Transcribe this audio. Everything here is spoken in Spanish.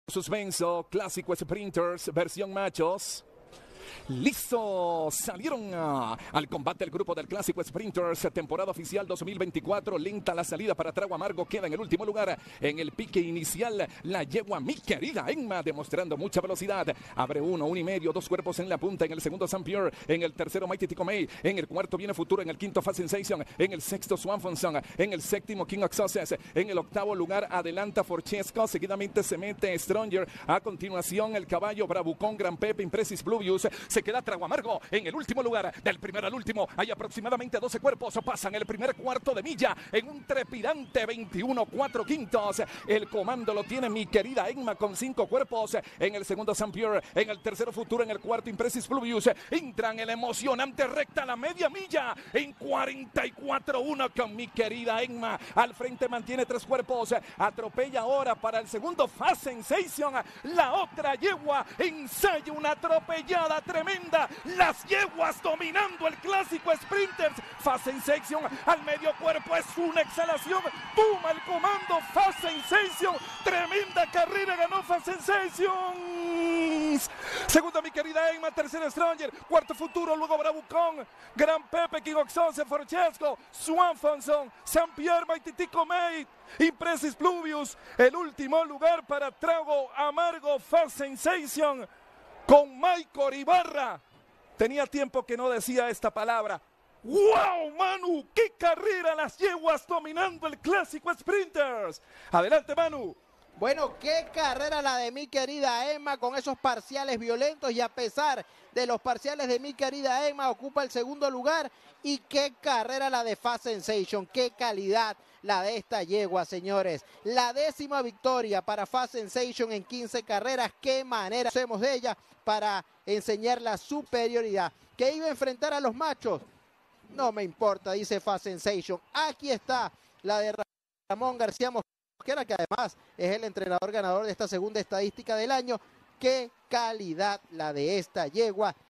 Suspenso, clásico Sprinters, versión machos. Listo, salieron al combate el grupo del Clásico Sprinters, temporada oficial 2024, lenta la salida para Trago Amargo, queda en el último lugar, en el pique inicial, la yegua mi querida Enma, demostrando mucha velocidad, abre 1.5, 2 cuerpos en la punta, en el segundo Sampier, en el tercero Mighty Tico May, en el cuarto viene Futuro, en el quinto Fast Sensation, en el sexto Swanfonson, en el séptimo King of Success, en el octavo lugar adelanta Forchesco, seguidamente se mete Stronger, a continuación el caballo Bravucón, Gran Pepe, Impresis Bluevius, se queda Trago Amargo en el último lugar, del primero al último hay aproximadamente 12 cuerpos, pasan el primer cuarto de milla en un trepidante 21.4/5, el comando lo tiene mi querida Enma con 5 cuerpos, en el segundo Sampier, en el tercero Futuro, en el cuarto Impresis Bluevius, entran en la emocionante recta la media milla en 44.1 con mi querida Enma, al frente mantiene 3 cuerpos, atropella ahora para el segundo Fast Sensation, la otra yegua ensaya una atropellada tremenda, las yeguas dominando el Clásico Sprinters, Fast Sensation al medio cuerpo, es una exhalación, toma el comando Fast Sensation, tremenda carrera ganó Fast Sensation, segunda mi querida Enma, tercera Stronger, cuarto Futuro, luego Bravucón, Gran Pepe, King of Success, Forchesco, Swanfonson, Sampier, Mighty Tico May, Impresis Bluevius, el último lugar para Trago Amargo Fast Sensation, con Michael Ibarra. Tenía tiempo que no decía esta palabra. ¡Wow, Manu! ¡Qué carrera las yeguas dominando el Clásico Sprinters! Adelante, Manu. Bueno, qué carrera la de mi querida Enma con esos parciales violentos, y a pesar de los parciales de mi querida Enma ocupa el segundo lugar. Y qué carrera la de Fast Sensation, qué calidad la de esta yegua, señores. La 10ª victoria para Fast Sensation en 15 carreras. Qué manera hacemos de ella para enseñar la superioridad. ¿Que iba a enfrentar a los machos? No me importa, dice Fast Sensation. Aquí está la de Ramón García Mosquera, que además es el entrenador ganador de esta segunda estadística del año. Qué calidad la de esta yegua.